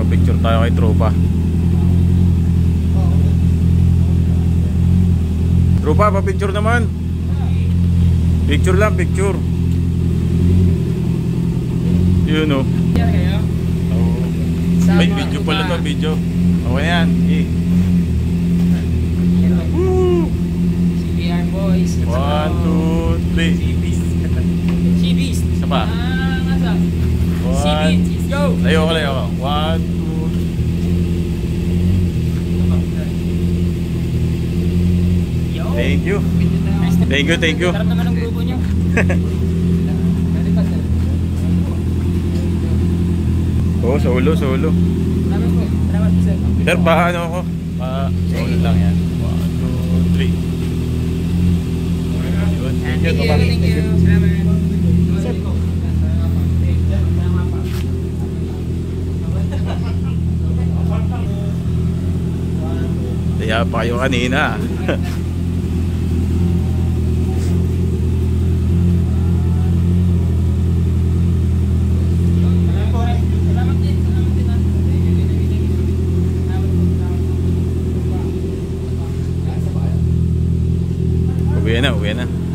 Picture tayo kay tropa. Tropa, pa-picture naman. Picture lang, picture. Yun o. May video pala to, video. Okay yan. CBR boys. 1, 2, 3. Chibis. Isa pa. Nasa? One. Let's go. Layo ko, layo ko. 1, 2. Thank you. Thank you, thank you. Sarap naman ang grupo niyo. Oh, solo, solo. Salamat po. Salamat po sir. Sir, paano ako? Solo lang yan. 1, 2, 3. Thank you. Thank you. Salamat. Sir. Kaya pa kayo kanina. Uwi na, uwi na.